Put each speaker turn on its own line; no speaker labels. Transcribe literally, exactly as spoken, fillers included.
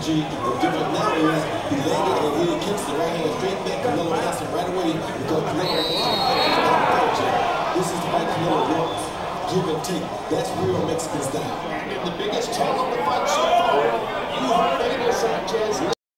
strategy. The difference now is he landed and he kicks the right hand straight back. Canelo answered right away because Canelo is this is the fight Canelo wants. Give and take. That's real Mexican style.